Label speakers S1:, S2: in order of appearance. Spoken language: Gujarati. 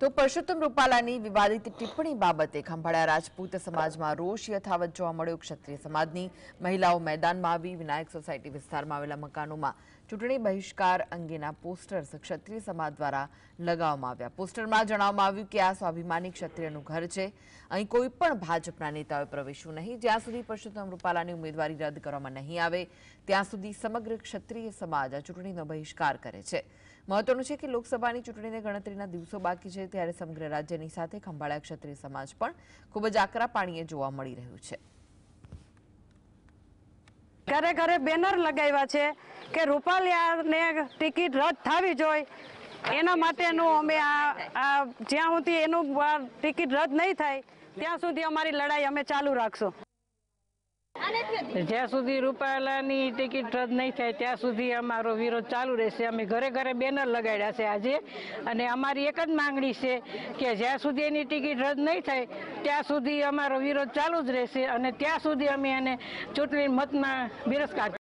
S1: તો પરસોત્તમ રૂપાલાની વિવાદિત ટિપ્પણી બાબતે ખંભાળિયા રાજપૂત સમાજમાં રોષ યથાવત જોવા મળ્યો। ક્ષત્રિય સમાજની મહિલાઓ મેદાનમાં આવી વિનાયક સોસાયટી વિસ્તારમાં આવેલા મકાનોમાં ચૂંટણી બહિષ્કાર અંગેના પોસ્ટર્સ ક્ષત્રિય સમાજ દ્વારા લગાવવામાં આવ્યા। પોસ્ટરમાં જણાવવામાં આવ્યું કે આ સ્વાભિમાની ક્ષત્રિયનું ઘર છે, અહીં કોઈ પણ ભાજપના નેતાઓએ પ્રવેશવું નહીં। જ્યાં સુધી પરસોત્તમ રૂપાલાની ઉમેદવારી રદ કરવામાં નહીં આવે ત્યાં સુધી સમગ્ર ક્ષત્રિય સમાજ આ ચૂંટણીનો બહિષ્કાર કરે છે। મહત્વનું છે કે લોકસભાની ચૂંટણીને ગણતરીના દિવસો બાકી છે, ત્યારે સમગ્ર રાજ્યની સાથે ખંભાળિયા ક્ષત્રિય સમાજ પણ ખૂબ જ આકરા પાણીએ જોવા મળી રહ્યું છે।
S2: ઘરે ઘરે બેનર લગાવ્યા છે કે રૂપાલાને ટિકિટ રદ થવી જોઈએ, એના માટેનું અમે જ્યાં સુધી એનું ટિકિટ રદ નહીં થાય ત્યાં સુધી અમારી લડાઈ અમે ચાલુ રાખશું।
S3: જ્યાં સુધી રૂપાલાની ટિકિટ રદ નહીં થાય ત્યાં સુધી અમારો વિરોધ ચાલુ રહેશે। અમે ઘરે ઘરે બેનર લગાડ્યા છે આજે, અને અમારી એક જ માંગણી છે કે જ્યાં સુધી એની ટિકિટ રદ નહીં થાય ત્યાં સુધી અમારો વિરોધ ચાલુ જ રહેશે, અને ત્યાં સુધી અમે એને ચૂંટણી મતમાં બહિષ્કાર